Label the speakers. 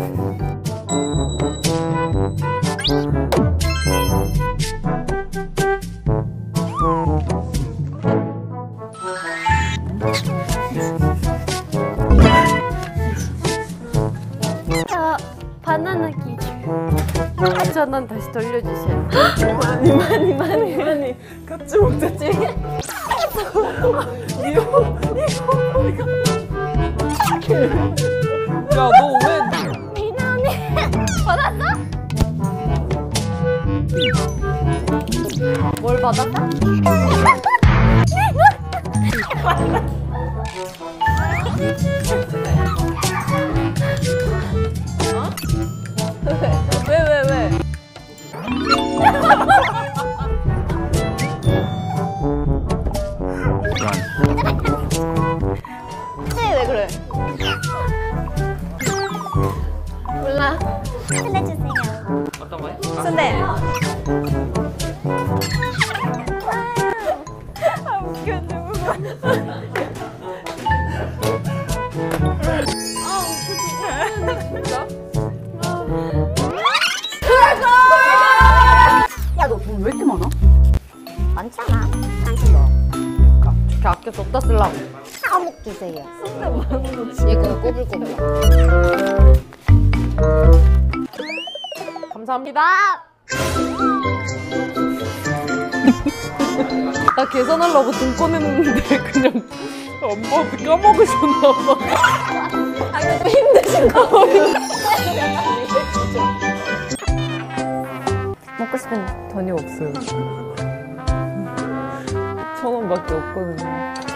Speaker 1: 바나나 기준 4,000원 다시 돌려주세요.
Speaker 2: 많이 같이 먹자지. 야, 너 왜?
Speaker 1: 미나 언니 받았어? 뭘 받았어?
Speaker 2: 왜?
Speaker 1: 왜 그래? 몰라.
Speaker 3: 순대 주세요.
Speaker 2: 어떤 거요?
Speaker 1: 순대.
Speaker 3: 아 웃겨 너무.
Speaker 1: 야, 너 돈 왜 이렇게 많아?
Speaker 3: 많잖아. 당신 뭐?
Speaker 1: 이렇게 아껴서 어디다 쓰려고?
Speaker 3: 사목 주세요.
Speaker 1: 이거 꼬불꼬불. 감사합니다. 나 계산하려고 돈 꺼내놓는데 그냥 엄마한테 까먹으셨나봐.
Speaker 3: 아 근데 좀 힘드신 거.
Speaker 1: 먹고 싶은
Speaker 2: 돈이 없어요. 1,000원밖에 없거든요.